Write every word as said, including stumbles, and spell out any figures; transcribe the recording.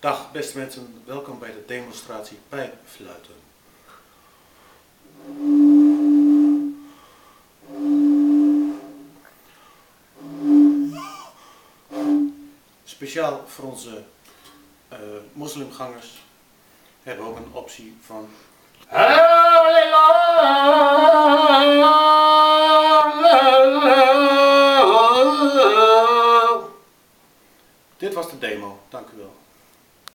Dag beste mensen, welkom bij de demonstratie pijpfluiten. Speciaal voor onze uh, moslimgangers hebben we ook een optie van Dit was de demo, dank u wel.